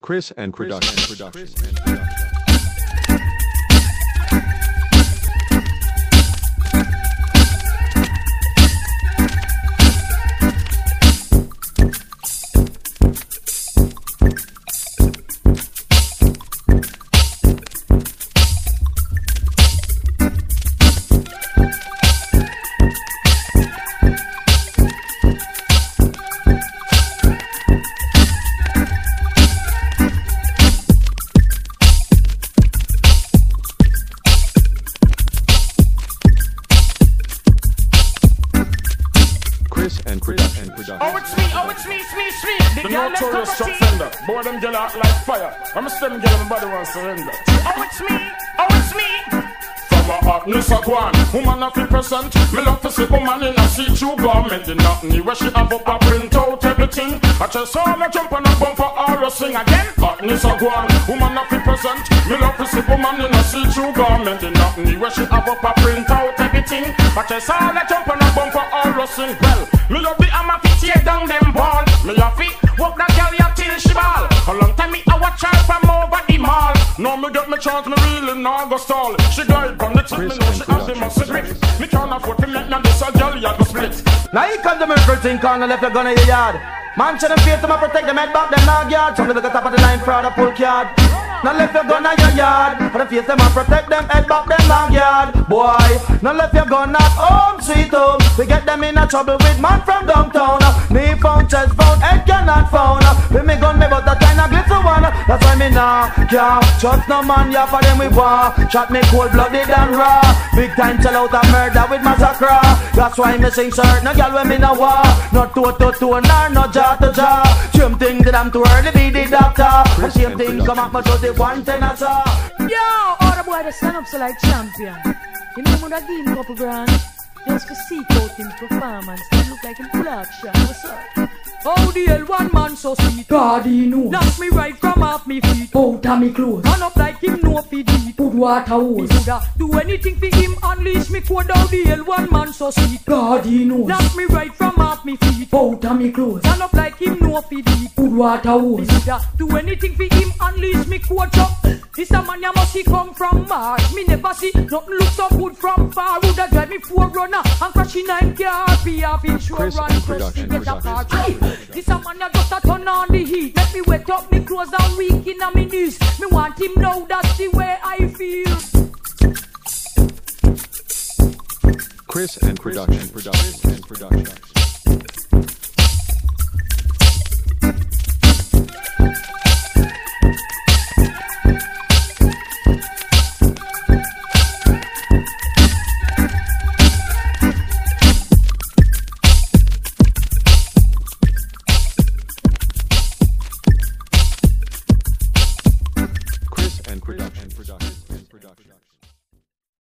Chris and Production. Oh, it's me. The notorious Chuck Fender. Boy, them girl act like fire. I'm a stem girl, my body wants surrender. Oh, it's me. From a hotness a gwan, woman a 50%. Me love to see woman in a see-through garment. In nothing where she have up a print out everything. I just saw her jump on a bumper or a sing again. Hotness a gwan, woman a 50%. Me love to see woman in a see-through garment. In nothing where she have up a print out everything. I just saw her jump on a bumper or a sing. Well, me love the hammer fi tear down them ball. Me love fi walk that girl ya till she ball. A long time me a watch her from over the mall. Now me get me chance, me really not go stall. She glide from the top, me know she has the muscle grip. Me can't afford to make me this a girl ya go split. Now here comes the miracle thing, corner left your gun in your yard. Man should them face to protect them head back them dog yard. Some little top of the line fraud a pull card. Now left your gun in your yard. For the face them and protect them head back them dog yard. Boy, now left your gun at home sweet home. We get them in a trouble with man from downtown. Me found, chest found, head cannot found. With me gun me but that kind of glitter one. That's why me nah can't trust no man, yeah for them we war. Shot me cold blooded and raw. Big time tell out a murder with massacre. That's why me sing shirt, no girl when me no war. Not toe to toe, nor no jaw to jaw. Same thing that I'm too early be the doctor. The same thing come up my show the one ten I saw. Yo, all the boy they stand up so like champion. You know what I give him couple grand? Just to see out him performance. They look like him full action. What's up? Oh, the hell, one man so sweet. God, he knows. Knock me right from off me feet. Out of me clothes. Turn up like him no feed eat. Put water hose. Me coulda do anything for him. Unleash me code out the hell, one man so sweet. God, he knows. Knock me right from off me feet. Out of me clothes. Turn up like him no feed eat. Put water hose. Me coulda do anything for him. Unleash me code up. This a man ya must he come from Mars. Me never see nothing look so good from far. Woulda drive me 4Runner and crash in 9 car. Be off insurance plus to get a car. This a man ya just a turn on the heat. Let me wet up me clothes and weak in a me knees. Me want him know that's the way I feel. Chris and Production.